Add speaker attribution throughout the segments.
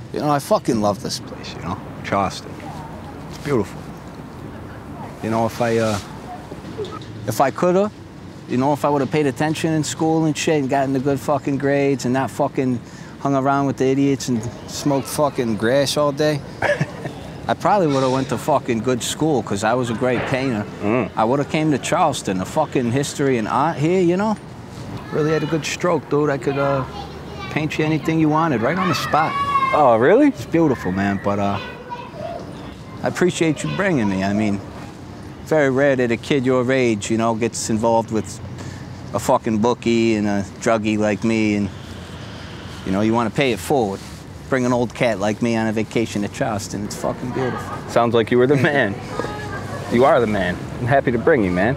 Speaker 1: You know, I fucking love this place, you know, Charleston. It's beautiful. You know, if I could've, you know, if I would've paid attention in school and shit and gotten the good fucking grades and not fucking hung around with the idiots and smoked fucking grass all day, I probably would've went to fucking good school because I was a great painter. I would've came to Charleston, the fucking history and art here, you know? Really had a good stroke, dude. I could paint you anything you wanted right on the spot.
Speaker 2: Oh, really?
Speaker 1: It's beautiful, man, but I appreciate you bringing me. I mean, very rare that a kid your age, you know, gets involved with a fucking bookie and a druggie like me, and, you know, you want to pay it forward. Bring an old cat like me on a vacation to Charleston. It's fucking beautiful.
Speaker 2: Sounds like you were the man. You are the man. I'm happy to bring you, man.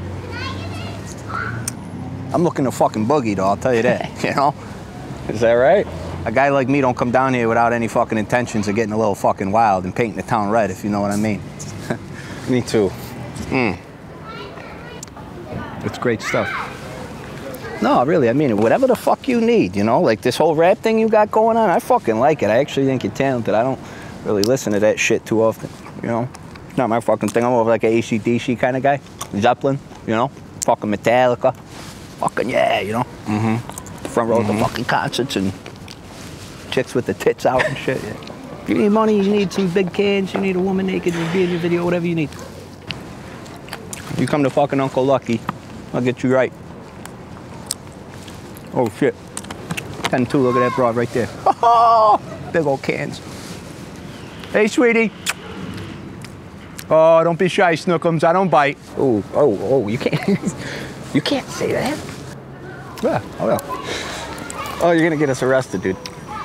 Speaker 1: I'm looking to fucking boogie, though, I'll tell you that, you know?
Speaker 2: Is that right?
Speaker 1: A guy like me don't come down here without any fucking intentions of getting a little fucking wild and painting the town red, if you know what I mean.
Speaker 2: Me too.
Speaker 1: It's great stuff. No, really, I mean it. Whatever the fuck you need, you know? Like this whole rap thing you got going on, I fucking like it. I actually think you're talented. I don't really listen to that shit too often, you know? It's not my fucking thing. I'm more of like an AC/DC kind of guy. Zeppelin, you know? Fucking Metallica. Fucking yeah, you know? Front row of the fucking concerts and chicks with the tits out and shit. Yeah. If you need money, you need some big cans, you need a woman naked to be in your video, whatever you need. You come to fucking Uncle Lucky, I'll get you right. Oh shit. 10-2, look at that broad right there. Big old cans. Hey, sweetie. Oh, don't be shy, Snookums, I don't bite.
Speaker 2: Oh, you can't, you can't say that.
Speaker 1: Yeah, oh yeah.
Speaker 2: Oh, you're gonna get us arrested, dude.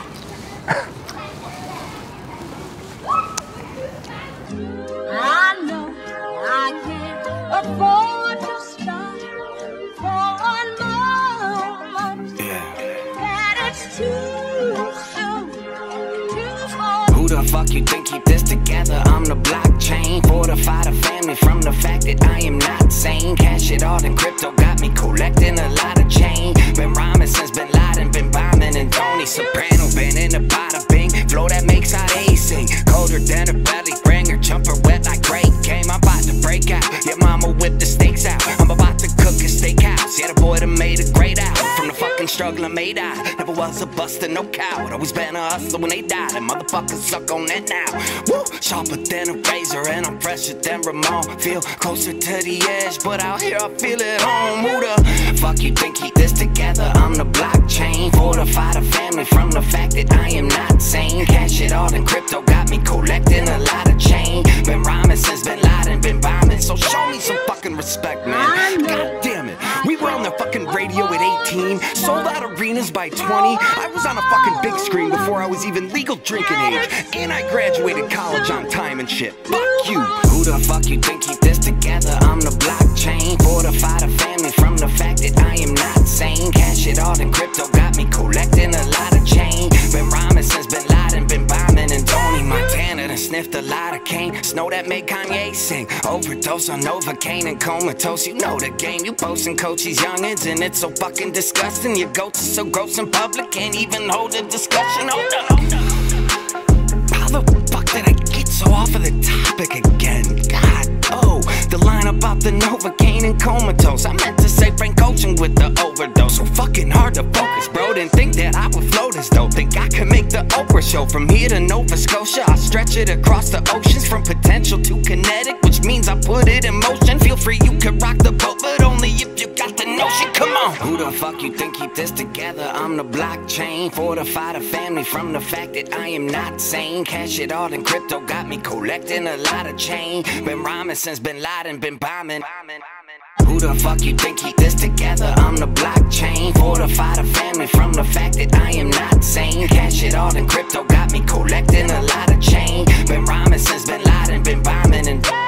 Speaker 3: I know I can't afford to stop for one moment. That it's too soon to fall.
Speaker 4: Who the fuck you think keep this together? I'm the blockchain. Fortify the family from the fact that I am not sane. Cash it all in crypto got me collecting a lot of change. Been rhyming since Bin Laden, been bombing and Tony Soprano. Been in the bada bing, flow that makes out sing. Colder than a belly ringer, jumper wet like great game. I'm about to break out, your mama whip the steaks out. I'm about to cook a steakhouse, yeah the boy that made a great out. From the fucking struggle I made out, never was a buster, no coward. Always been a hustler when they died, and motherfuckers suck on that now. Woo, sharper than a razor and I'm fresher than Ramon. Feel closer to the edge, but out here I feel it home. Who the fuck you think keep this together? I'm the blockchain. Fortify the family from the fact that I am not sane. Cash it all in crypto got me collecting a lot of change. Been rhyming since Bin Laden, been bombing, so show me some fucking respect, man. God damn it, we were on the fucking radio at 18, sold out arenas by 20. I was on a fucking big screen before I was even legal drinking age, and I graduated college on time and shit. Fuck you. Who the fuck you think keep this together? I'm the blockchain. Fortify the family from the fact that I am not sane. Cash it all in crypto got me collecting a lot of change. Been rhyming since Bin Laden, been bombing and Tony Montana done sniffed a lot of cane. Snow that made Kanye sing. Overdose on Novocaine and comatose. You know the game. You posting coach these youngins and it's so fucking disgusting. Your goats are so gross in public, can't even hold a discussion. Hold up. How the fuck did I get so off of the topic again? God, oh, the line about the Novocaine and comatose. I meant to say Frank Ocean with the overdose. So fucking hard to focus, bro. Didn't think that I would flow this though. Think I could make the Oprah show from here to Nova Scotia. I stretch it across the oceans from potential to kinetic, which means I put it in motion. Feel free, you can rock the boat, but only if you got the notion. Come on. Who the fuck you think keep this together? I'm the blockchain. Fortify the family from the fact that I am not sane. Cash it all in crypto got me collecting a lot of change. Been rhyming since Bin Laden, been bombing. Who the fuck you think keep this together? I'm the blockchain. Fortify the family from the fact that I am not sane. Cash it all in crypto got me collecting a lot of change. Been rhyming since Bin Laden, been bombing and